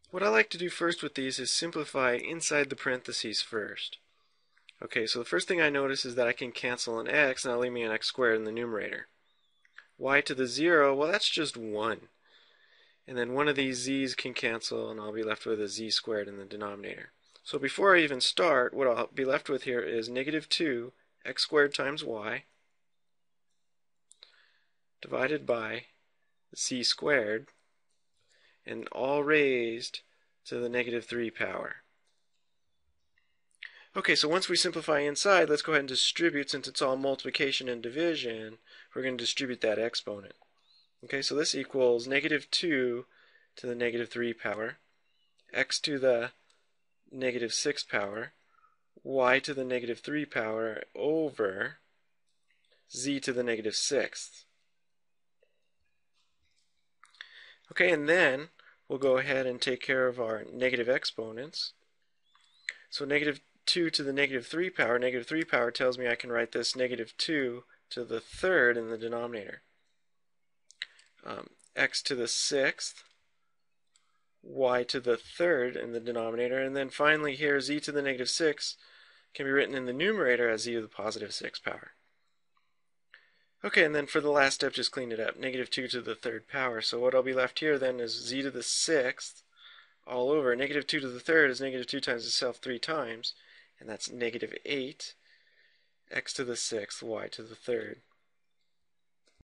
What I like to do first with these is simplify inside the parentheses first. Okay, so the first thing I notice is that I can cancel an x, and that'll leave me an x squared in the numerator. Y to the 0, well, that's just 1. And then one of these z's can cancel, and I'll be left with a z squared in the denominator. So before I even start, what I'll be left with here is negative 2 x squared times y divided by z squared, and all raised to the negative 3 power. Okay, so once we simplify inside, let's go ahead and distribute. Since it's all multiplication and division, we're going to distribute that exponent. Okay, so this equals negative 2 to the negative 3 power, x to the negative 6 power, y to the negative 3 power over z to the negative 6th. Okay, and then we'll go ahead and take care of our negative exponents. So negative 2 to the negative 3 power tells me I can write this negative 2 to the third in the denominator. X to the 6th, y to the third in the denominator, and then finally here z to the negative 6 can be written in the numerator as z to the positive 6 power. Okay, and then for the last step, just clean it up. Negative 2 to the third power. So what I'll be left here then is z to the 6th all over. Negative 2 to the third is negative 2 times itself 3 times, and that's negative 8 x to the 6th y to the third.